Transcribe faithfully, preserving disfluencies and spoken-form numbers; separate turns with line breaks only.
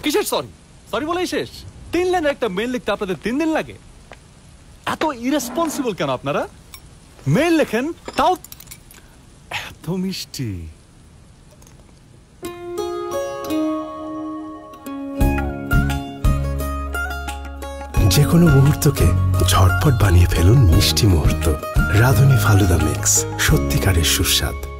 কিসের sorry? Sorry বলেই শেষ? তিন লাইনের একটা মেইল লিখতে আপনাদের তিন দিন লাগে? এত ইরেসপন্সিবল কেন আপনারা? মেইল লেখেন তাও এত মিষ্টি।
যে কোনো মুহূর্তকে ঝটপট বানিয়ে ফেলুন মিষ্টি মুহূর্ত। রাঁধুনি ফালুদা মিক্স, সত্যিকারের সুস্বাদ।